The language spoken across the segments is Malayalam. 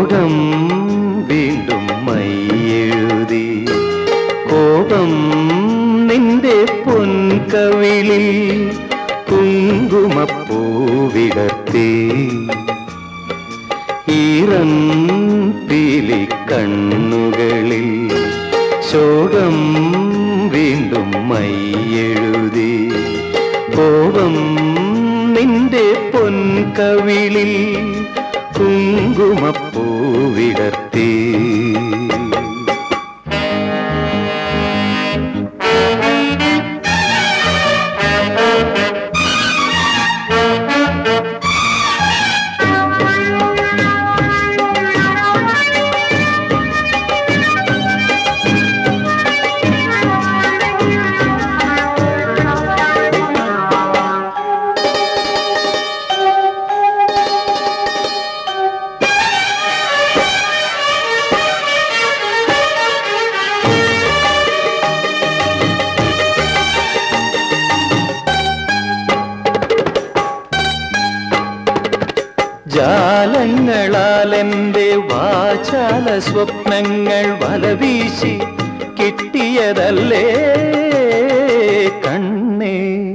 ശോകം വീണ്ടും മൈയെഴുതി കോപം നിന്റെ പൊൻകവിളിൽ കുങ്കുമപ്പൂവിടർത്തി ഈറൻ പീലി കണ്ണുകളിൽ ശോകം വീണ്ടും മൈയെഴുതി കോപം നിന്റെ പൊൻകവിളിൽ കുങ്കുമപ്പൂവിടർത്തി ജാലങ്ങളാൽ എൻ്റെ വാചാല സ്വപ്നങ്ങൾ വലവീശി കിട്ടിയതല്ലേ കണ്ണേ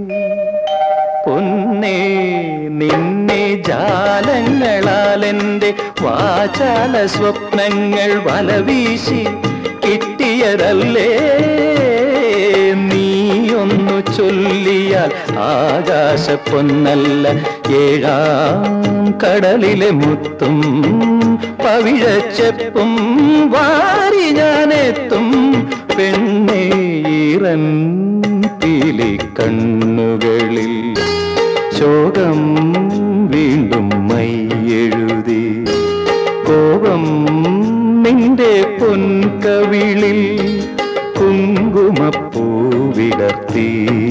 പൊന്നേ നിന്നെ ജാലങ്ങളാൽ എൻ്റെ വാചാല സ്വപ്നങ്ങൾ വലവീശി കിട്ടിയതല്ലേ നീയൊന്നു ചൊല്ലിയാൽ ആകാശപ്പൊന്നല്ല ഏഴാം കടലിലെ മുത്തും പവിഴച്ചെപ്പും വാരി ഞാനെത്തും പെണ്ണേ ഈറൻ പീലി കണ്ണുകളിൽ ശോകം വീണ്ടും മൈയെഴുതി കോപം നിന്റെ പൊൻകവിളിൽ കുങ്കുമപ്പൂവിടർത്തി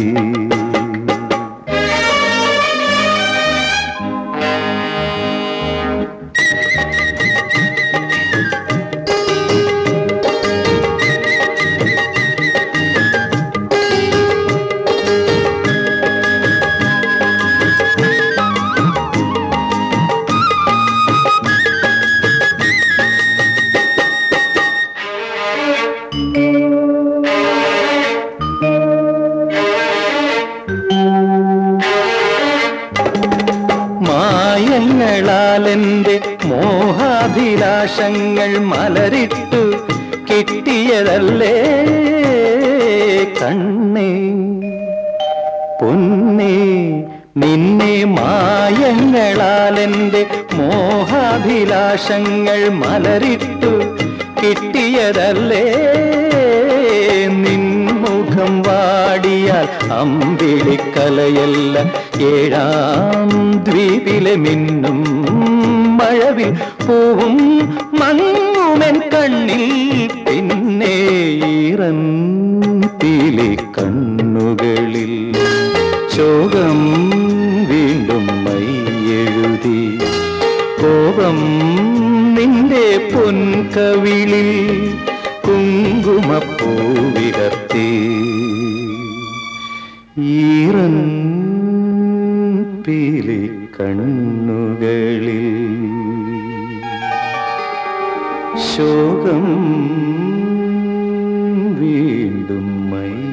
മായങ്ങളാലെൻ്റെ മോഹാഭിലാഷങ്ങൾ മലരിട്ടു കിട്ടിയതല്ലേ കണ്ണേ പൊന്നേ നിന്നെ മായങ്ങളാലെൻ്റെ മോഹാഭിലാഷങ്ങൾ മലരിട്ടു കിട്ടിയതല്ലേ നിൻമുഖം വാടിയാൽ അമ്പിളിക്കലയല്ല ഏഴാം ദ്വീപിലെ മിന്നും മഴവിൽ പൂവും മങ്ങുമെൻ കണ്ണിൽ പിന്നെ ഈറൻ പീലി കണ്ണുകളിൽ ശോകം വീണ്ടും മൈയെഴുതി കോപം നിന്റെ പൊൻകവിളിൽ കുങ്കുമപ്പൂവിടർത്തി ഈറൻ പീലി കണ്ണുകളിൽ ശോകം വീണ്ടും മൈ